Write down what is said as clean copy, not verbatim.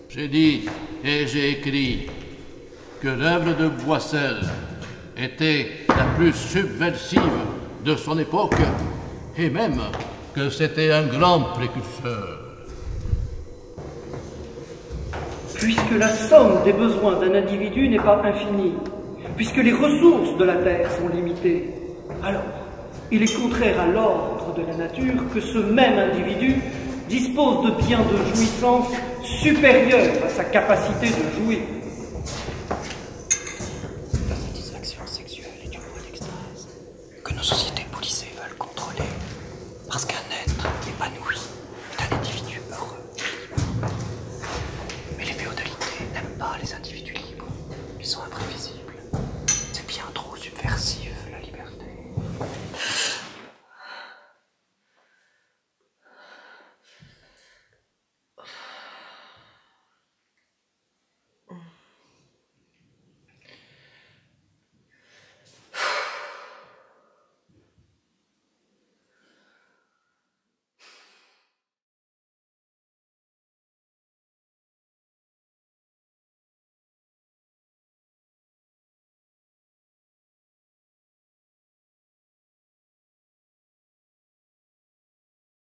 J'ai dit et j'ai écrit que l'œuvre de Boissel était la plus subversive de son époque, et même que c'était un grand précurseur. Puisque la somme des besoins d'un individu n'est pas infinie, puisque les ressources de la Terre sont limitées, alors il est contraire à l'ordre de la nature que ce même individu dispose de biens de jouissance supérieurs à sa capacité de jouir. La satisfaction sexuelle est une voie d'extase que nos sociétés policées veulent contrôler, parce qu'un être épanoui